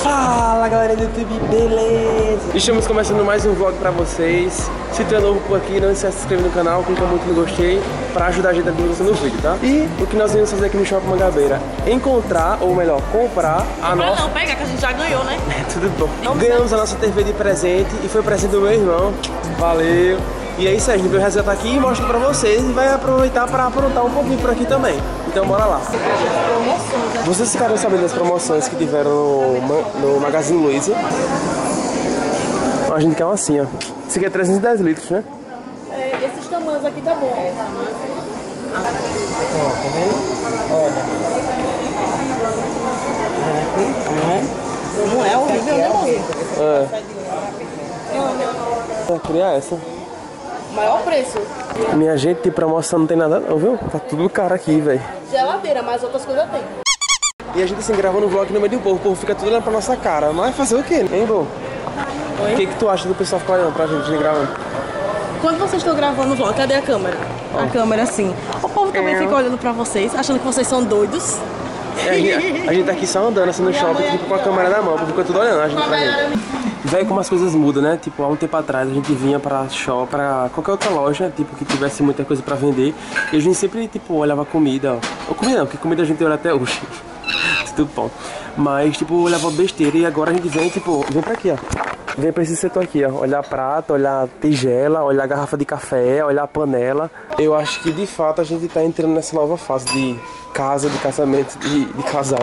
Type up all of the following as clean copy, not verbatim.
Fala galera do YouTube, beleza? Estamos começando mais um vlog pra vocês. Se tu é novo por aqui, não esquece de se inscrever no canal, clica muito no gostei pra ajudar a gente a divulgação do vídeo, tá? E o que nós vamos fazer aqui no Shopping Mangabeira? Encontrar, ou melhor, comprar a nossa... Não, pega que a gente já ganhou, né? Tudo bom. Ganhamos a nossa TV de presente e foi presente do meu irmão. Valeu! E é isso aí, a gente veio resgatar aqui e mostra pra vocês e vai aproveitar pra aprontar um pouquinho por aqui também. Então bora lá. Vocês ficaram sabendo das promoções que tiveram no Magazine Luiza? A gente quer uma assim, ó. Esse aqui é 310 litros, né? É, esses tamanhos aqui tá bom. Ó, tá vendo? Olha. Não é horrível, né, moço? Eu queria essa. Maior preço. Minha gente, de promoção não tem nada não, viu? Tá tudo caro aqui, velho. Geladeira, mas outras coisas tem. E a gente assim, gravando o vlog no meio do povo, o povo fica tudo olhando pra nossa cara. Mas fazer o quê, hein, Bo? O que tu acha do pessoal ficar olhando pra gente gravando? Quando vocês estão gravando o vlog, cadê a câmera? A câmera assim. O povo também fica olhando pra vocês, achando que vocês são doidos. A gente tá aqui só andando assim no shopping, tipo, com a câmera na mão, porque fica tudo olhando a gente pra gente. Véi, como as coisas mudam, né? Tipo, há um tempo atrás a gente vinha pra shopping, pra qualquer outra loja, tipo, que tivesse muita coisa pra vender. E a gente sempre, tipo, olhava comida, ó. Ou comida não, porque comida a gente olha até hoje. Tudo bom. Mas, tipo, olhava besteira e agora a gente vem, tipo, vem pra aqui, ó. Vem pra esse setor aqui, ó. Olhar prato, olhar tigela, olhar garrafa de café, olhar panela. Eu acho que, de fato, a gente tá entrando nessa nova fase de casa, de casamento, de casal.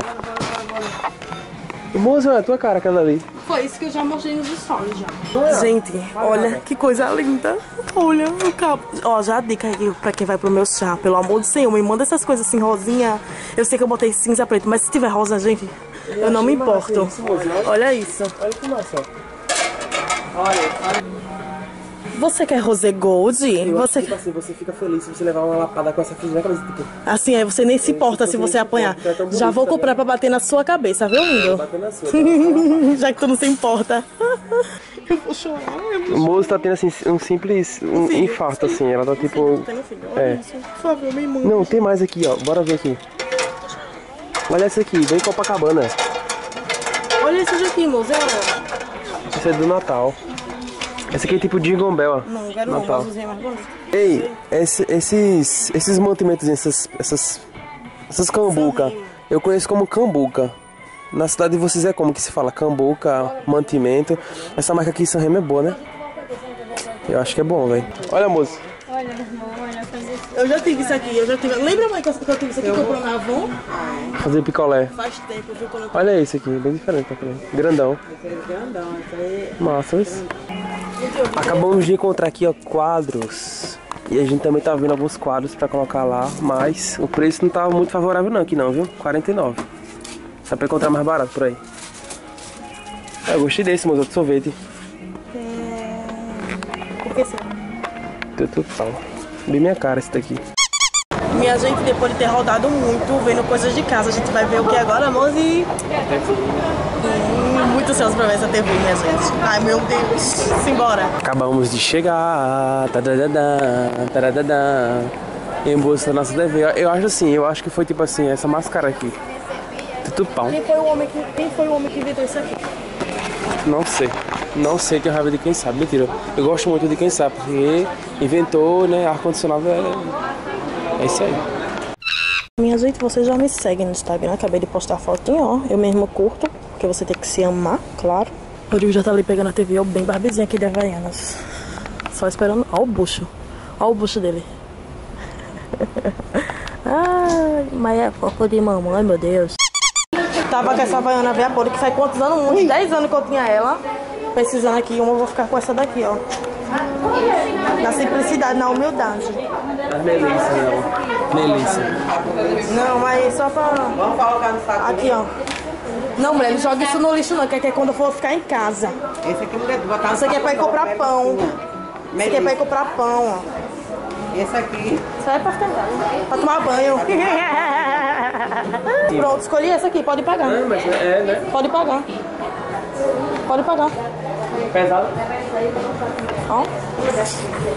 Moça, olha a tua cara, aquela ali. Foi isso que eu já mostrei nos stories já. Gente, olha que coisa linda. Olha o cabo. Ó, já a dica aí pra quem vai pro meu chá. Pelo amor de Deus, me manda essas coisas assim, rosinha. Eu sei que eu botei cinza preto, mas se tiver rosa, gente, eu não me importo. Olha isso. Olha que massa. Olha. Você quer rosé gold? Você... Tipo assim, você fica feliz se você levar uma lapada com essa frigideira, tipo... Assim, aí você nem se importa se você apanhar. Já vou comprar pra bater na sua cabeça, viu, lindo? Bater na sua, já que tu não se importa. Eu vou chorar. O moço tá tendo assim um simples infarto, assim. Ela tá tipo... É. Por favor, me manda. Não, tem mais aqui, ó. Bora ver aqui. Olha essa aqui, bem Copacabana. Olha esse aqui, moço. Esse é do Natal. Esse aqui é tipo Jingle Bell, ó. Não, quero não, mais bonito. Ei, esses mantimentos, essas cambuca, eu conheço como cambuca. Na cidade de vocês é como que se fala? Cambuca, mantimento. Essa marca aqui, San Remo, é boa, né? Eu acho que é bom, velho. Olha, moço. Olha, irmão, olha, fazer... Eu já tive isso aqui, eu já tive... Lembra, mãe, que eu tive isso aqui que comprou na Avon? Fazer picolé. Faz tempo, viu? Quando eu... Olha esse aqui, bem diferente. Grandão. Grandão, isso aí... Massa, isso. Acabamos de encontrar aqui, ó, quadros. E a gente também tá vendo alguns quadros pra colocar lá, mas o preço não tava muito favorável não aqui não, viu? 49. Dá pra encontrar mais barato por aí. Eu gostei desse, moço, de sorvete. Por que sim? Tudo tal. Bem minha cara esse daqui. Minha gente, depois de ter rodado muito, vendo coisas de casa, a gente vai ver o que agora, moço, e... muito ansioso pra ver essa TV, minha gente. Ai, meu Deus. Simbora. Acabamos de chegar. Em busca da nossa TV. Eu acho assim, eu acho que foi tipo assim, essa máscara aqui. Tudo pão. Quem foi o homem que inventou isso aqui? Não sei. Não sei, tenho raiva de quem sabe. Mentira. Eu gosto muito de quem sabe, porque inventou, né? Ar-condicionado é isso aí. Minha gente, vocês já me seguem no Instagram. Acabei de postar fotinho, ó. Eu mesmo curto, porque você tem que se amar, claro. O Rodrigo já tá ali pegando a TV, ó, bem barbezinho aqui de Havaianas. Só esperando. Ó o bucho. Ó o bucho dele. Ai, mas é foco de mamãe, meu Deus. Tava com essa Havaiana Veapora, que faz quantos anos? Uns 10 anos que eu tinha ela. Precisando aqui, eu vou ficar com essa daqui, ó. Na simplicidade, na humildade. A Melissa, não. Melissa. Não, mas só pra... Vamos colocar no saco. Aqui, ó. Não, mulher, não joga isso no lixo, não. Que é quando eu for ficar em casa. Esse aqui, mulher, botar no Isso aqui é pra ir comprar pão. Isso aqui é pra ir comprar pão, ó. Esse aqui. Isso aí é pra ficar em casa. Pra tomar banho. Pronto, escolhi essa aqui. Pode pagar. Não, mas é, né? Pode pagar. Pode pagar. Pesado? Ó.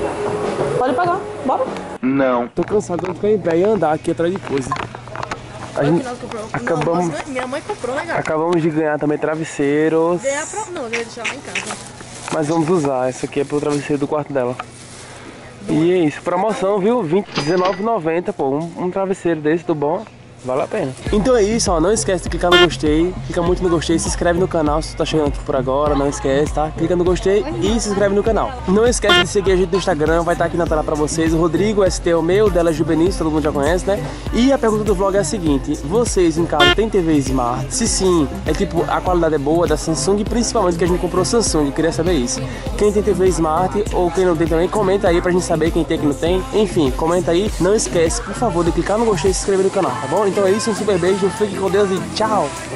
Pode pagar. Bora. Não. Tô cansado de ficar em pé e andar aqui atrás de coisa. A gente acabamos... Não, minha mãe comprou, né, cara? Acabamos de ganhar também travesseiros. Não, eu ia deixar lá em casa. Mas vamos usar, esse aqui é pro travesseiro do quarto dela. E é isso, promoção, viu? R$19,90, pô, um travesseiro desse do bom. Vale a pena. Então é isso, ó. Não esquece de clicar no gostei. Clica muito no gostei. Se inscreve no canal se tu tá chegando aqui por agora. Não esquece, tá? Clica no gostei e se inscreve no canal. Não esquece de seguir a gente no Instagram. Vai estar aqui na tela pra vocês. O Rodrigo ST é o meu, dela é Juvenis, todo mundo já conhece, né? E a pergunta do vlog é a seguinte: vocês em casa tem TV Smart? Se sim, é tipo, a qualidade é boa da Samsung, principalmente que a gente comprou Samsung. Queria saber isso. Quem tem TV Smart ou quem não tem também, comenta aí pra gente saber quem tem e quem não tem. Enfim, comenta aí. Não esquece, por favor, de clicar no gostei e se inscrever no canal, tá bom? Então é isso, um super beijo, fique com Deus e tchau!